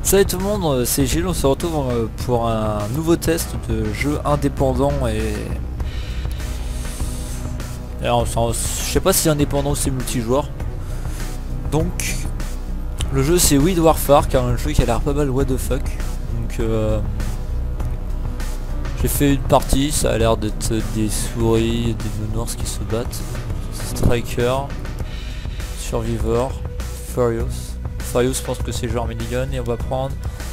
Salut tout le monde, c'est Gilles, on se retrouve pour un nouveau test de jeu indépendant et... Alors, je sais pas si c'est indépendant ou c'est multijoueur. Donc, le jeu c'est Weed Warfare, car un jeu qui a l'air pas mal what the fuck. Donc, j'ai fait une partie, ça a l'air d'être des souris et des nounours qui se battent. Striker, Survivor, Furious. Furious, je pense que c'est genre minigun et on va prendre...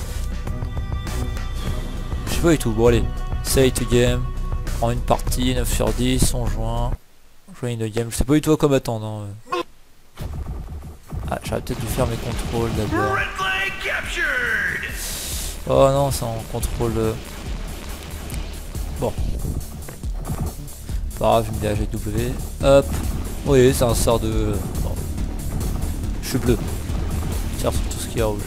Je sais pas du tout, bon allez, save to game, on prend une partie, 9 sur 10, on joint une game, je sais pas du tout à quoi m'attendre. Hein. Ah, j'aurais peut-être dû faire mes contrôles d'abord. Oh non, c'est en contrôle... Bon. Pas grave, je me dis AGW. Hop. Oui, c'est un sort de... Bon. Je suis bleu. Je tire sur tout ce qui est rouge.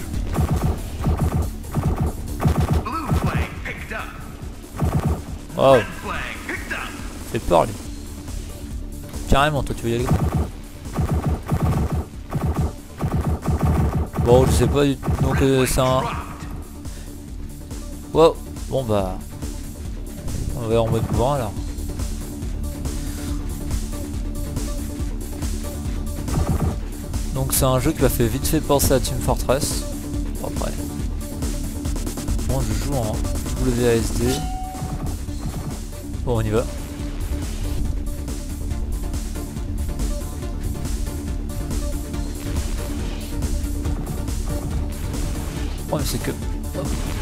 Wow. C'est peur lui. Carrément, toi tu veux y aller. Bon, je sais pas du tout. Donc c'est un... Wow. Bon bah... On va en mode mouvement alors. Donc c'est un jeu qui m'a fait vite fait penser à Team Fortress. Bon, après. Bon, je joue en WASD. Bon, on y va. Oh mais c'est que... Oh.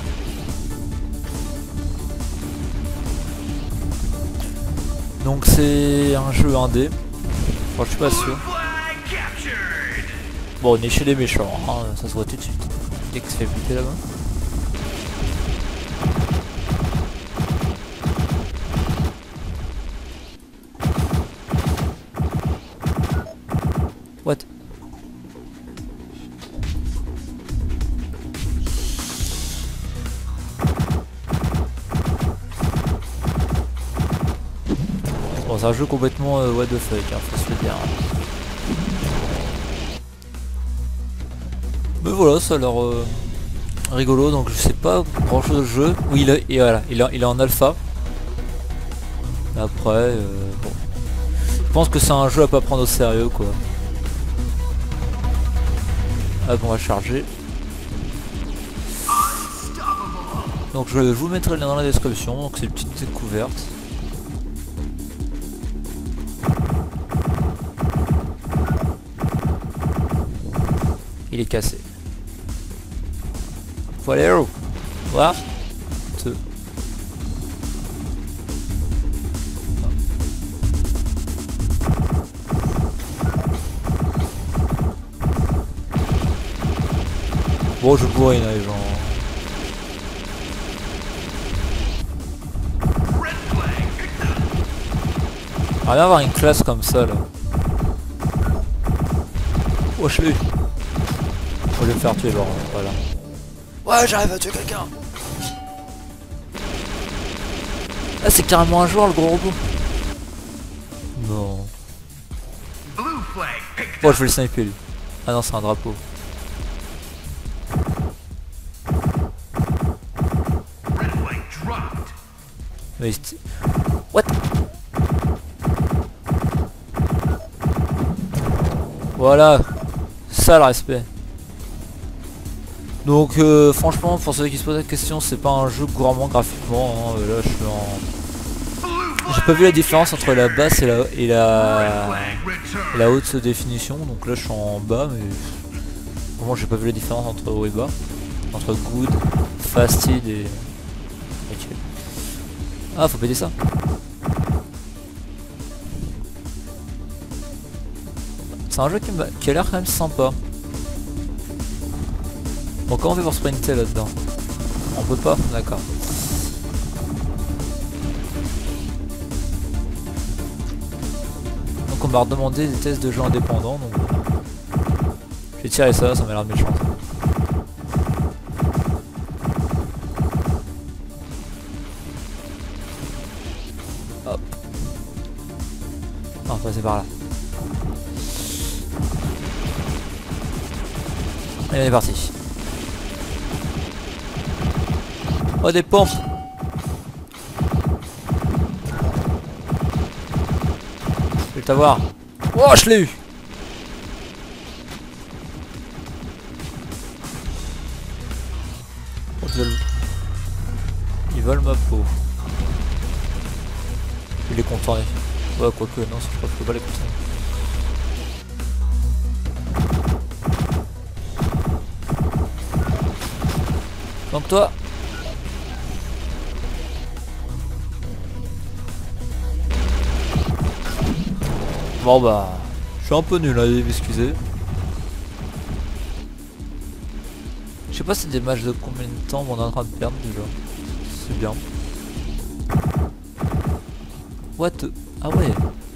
Donc c'est un jeu indé. Enfin, je suis pas sûr. Bon, on est chez les méchants, hein, ça se voit tout de suite. Dès que ça fait buter là-bas. What? Bon, c'est un jeu complètement what the fuck, hein, faut se le dire. Mais voilà, ça a l'air rigolo, donc je sais pas grand chose de jeu. Oui, et voilà, il est en alpha. Après, bon. Je pense que c'est un jeu à pas prendre au sérieux, quoi. Hop, on va charger. Donc je vous mettrai le lien dans la description, donc c'est une petite découverte. Il est cassé. Faut aller où? Voir. Bon, je bourrine là, les gens. On va bien avoir une classe comme ça là. Oh, je l'ai eu. Faut le faire tuer, genre, voilà. Ouais, j'arrive à tuer quelqu'un. Ah, c'est carrément un joueur, le gros robot. Non. Oh, je vais le sniper lui. Ah non, c'est un drapeau. Mais what? Voilà. Ça, le respect. Donc franchement, pour ceux qui se posent la question, c'est pas un jeu gourmand graphiquement, hein. Là je suis en... J'ai pas vu la différence entre la basse et la haute définition, donc là je suis en bas, mais vraiment j'ai pas vu la différence entre haut et bas, entre good, fasted et... Ok. Ah, faut péter ça. C'est un jeu qui a l'air quand même sympa. Bon, comment on fait pour sprinter là-dedans? On peut pas? D'accord. Donc on m'a redemandé des tests de jeux indépendants, donc j'ai tiré ça m'a l'air méchant. Hop. Non, passer par là. Et on est parti. Oh, des pompes. Je vais t'avoir. Oh, je l'ai eu. Oh, ils veulent ma peau. Je vais les contourner. Ouais, quoique, non, je crois que je peux pas les contourner. Donc toi. Bon bah, je suis un peu nul, allez m'excuser. Je sais pas c'est des matchs de combien de temps on est en train de perdre déjà. C'est bien. What the... Ah ouais.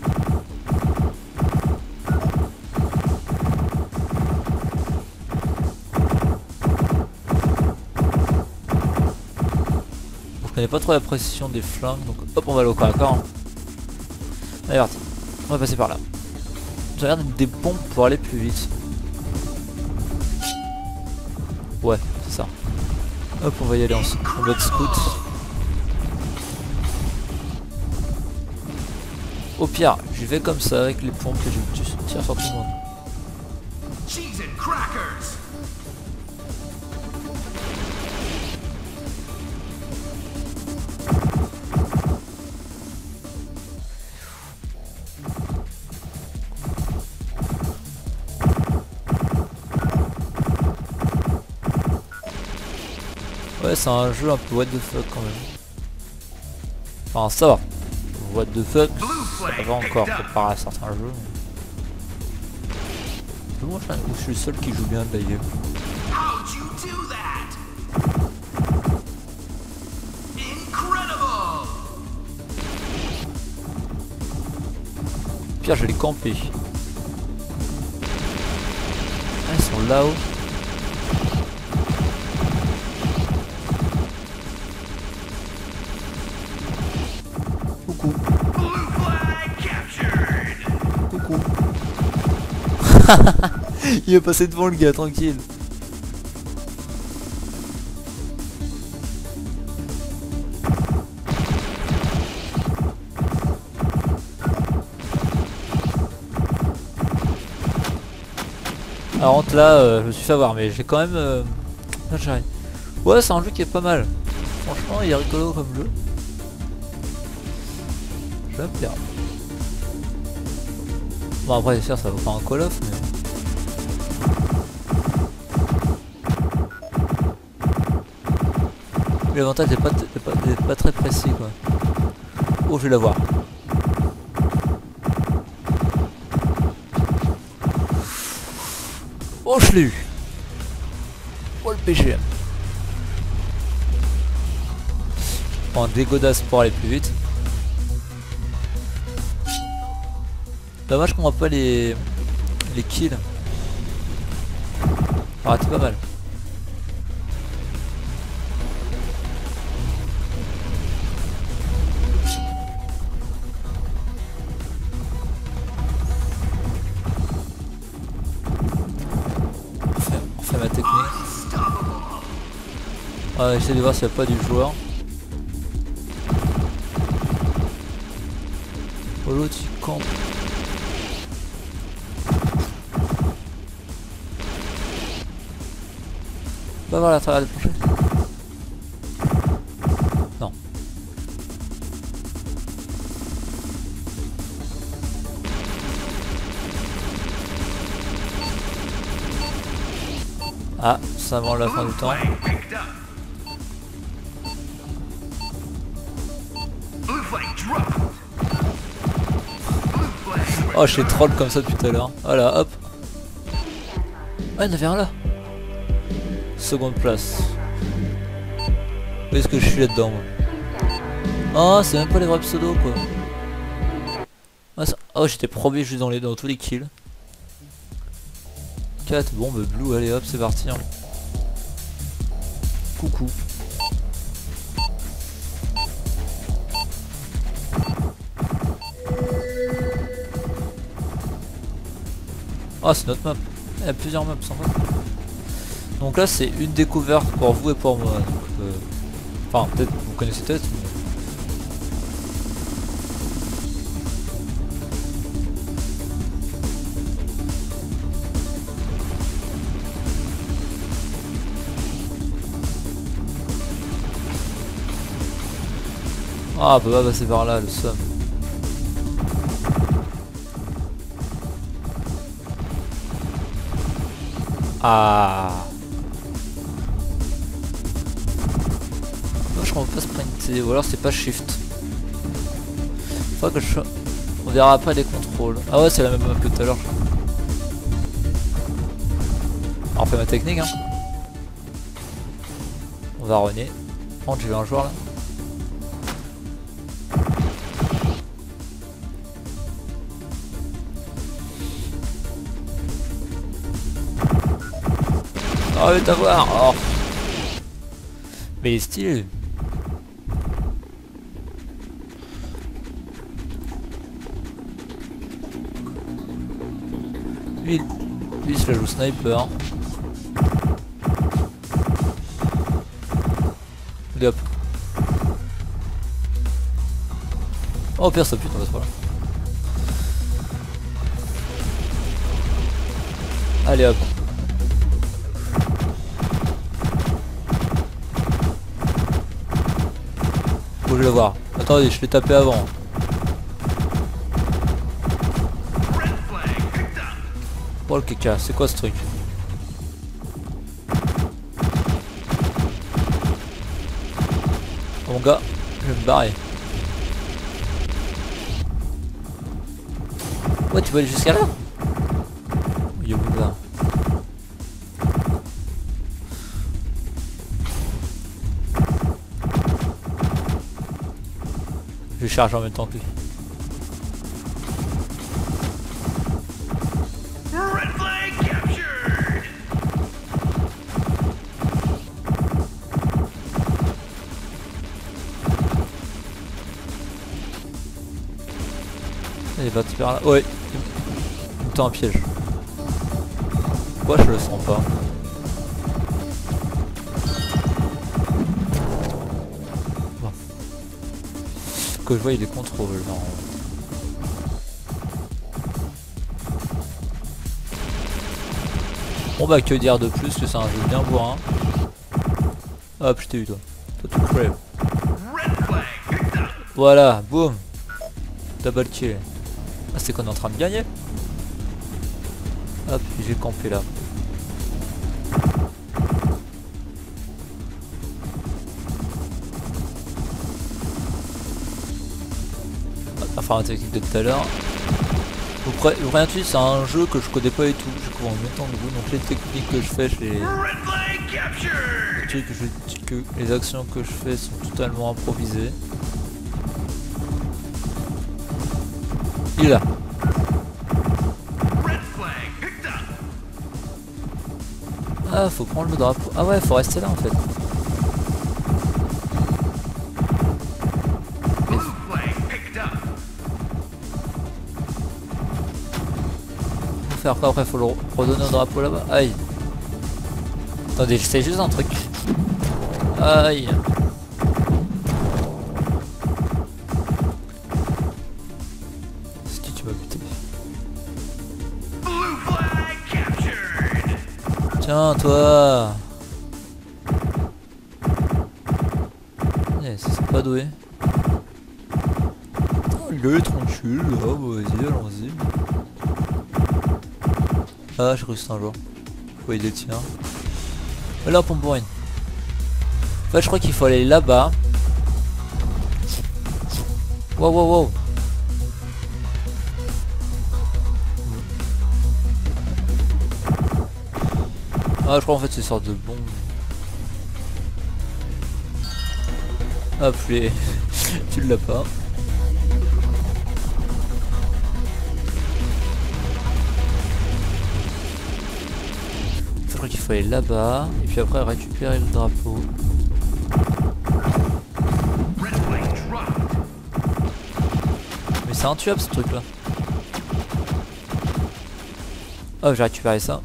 Je connais pas trop la précision des flingues, donc hop on va aller au corps à corps. Hein. Allez parti. On va passer par là. J'ai l'air d'être des pompes pour aller plus vite. Ouais, c'est ça. Hop, on va y aller en mode scout. Au pire, j'y vais comme ça avec les pompes et je tire sur tout le monde. Ouais, c'est un jeu un peu what the fuck quand même. Enfin, ça va. What the fuck, ça va encore comparé à certains jeux. Moi, je suis le seul qui joue bien d'ailleurs. Pire, je vais les camper. Ah, ils sont là-haut. Coucou. Coucou. Il est passé devant le gars, tranquille. Alors entre là, je me suis fait avoir, mais j'ai quand même... Là, j'arrive. Ouais, c'est un jeu qui est pas mal. Franchement, il est rigolo comme jeu. Je vais me plaire. Bon après, c'est sûr, ça vaut pas un Call of, mais... L'avantage n'est pas très précis, quoi. Oh, je vais l'avoir. Oh, je l'ai eu. Oh, le PGM. Je prends des godasses pour aller plus vite. Dommage qu'on voit pas les kills. Ah, c'est pas mal. On fait ma technique. Ah, j'essaie de voir s'il n'y a pas du joueur. Oh, l'autre il campe. Va voir la travers des planchers. Non. Ah, ça avant la fin du temps. Oh, je suis troll comme ça depuis tout à l'heure. Voilà, hop. Ah, il y en avait un là. Seconde place. Où est-ce que je suis là-dedans moi? Oh, c'est même pas les vrais pseudos quoi. Ah, oh, j'étais premier juste dans tous les kills. 4 bombes blue, allez hop, c'est parti. Hein. Coucou. Ah, c'est notre map. Il y a plusieurs maps, sympa. Donc là c'est une découverte pour vous et pour moi. Donc, Enfin, peut-être, vous connaissez peut-être. Ah, on peut pas passer par là, le somme. Ah. Moi je comprends pas sprinter, ou alors c'est pas shift. Faudra que je... On verra après les contrôles. Ah ouais, c'est la même map que tout à l'heure. Alors on fait ma technique hein. On va runner. Oh, j'ai vu un joueur là. Oh, vite à voir. Oh. Mais il est stylé. Lui il se la joue sniper. Allez hop. Oh pire ça pute, on passe par là. Allez hop. Faut que je le voir. Attendez, je l'ai tapé avant. Oh le caca, c'est quoi ce truc? Mon gars, je vais me barrer. Ouais, tu peux aller jusqu'à là? Il est où là? Je charge en même temps que lui. Il est parti par là. Ouais, il me tend un piège. Pourquoi je le sens pas? Bon. Que je vois, il est contrôle normalement. Bon bah que dire de plus que c'est un jeu bien bourrin. Hop, je t'ai eu toi. Toi tu crèves. Voilà, boum. Double kill. Ah c'est qu'on est en train de gagner. Hop, j'ai campé là. Enfin la technique de tout à l'heure. Vous rien dessus, c'est un jeu que je connais pas du tout. Je couvre en même temps que vous, donc les techniques que je fais, les actions que je fais sont totalement improvisées. Il est là. Ah, faut prendre le drapeau. Ah ouais, faut rester là en fait. Faire quoi après? Faut le redonner au drapeau là-bas. Aïe. Attendez, j'essaie juste un truc. Aïe. C'est qui tu m'as buté? Tiens toi. C'est pas doué. Oh, il est tranquille là, vas-y, allons-y. Ah, j'ai cru que c'était un joueur. Ouais, il est tient. Là, pompe pour une. En fait, je crois qu'il faut aller là-bas. Wow, wow, wow. Ah, je crois en fait c'est une sorte de bombe. Hop, tu l'as pas. Je crois qu'il faut aller là-bas. Et puis après récupérer le drapeau. Mais c'est intuable ce truc là. Oh, j'ai récupéré ça.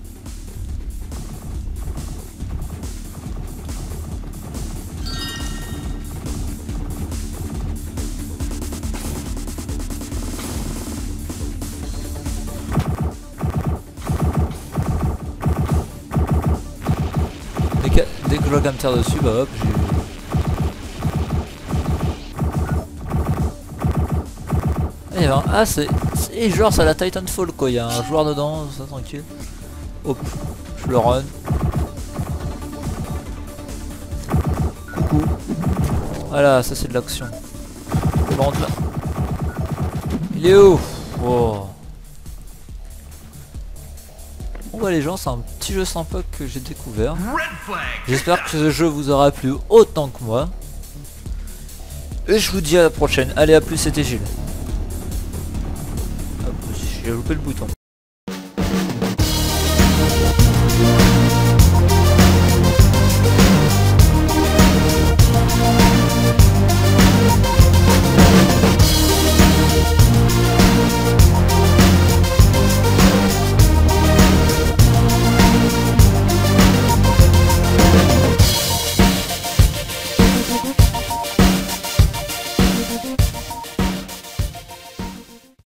qu'à me tirer dessus, bah hop, j'ai... Ah c'est... Et genre c'est la Titanfall quoi, il y a un joueur dedans, ça tranquille. Hop, je le run. Coucou. Voilà, ça c'est de l'action. Bon, là. Il est où? Oh. Bon bah les gens, c'est un petit jeu sympa que j'ai découvert. J'espère que ce jeu vous aura plu autant que moi. Et je vous dis à la prochaine. Allez, à plus, c'était Gilles. Hop, j'ai loupé le bouton.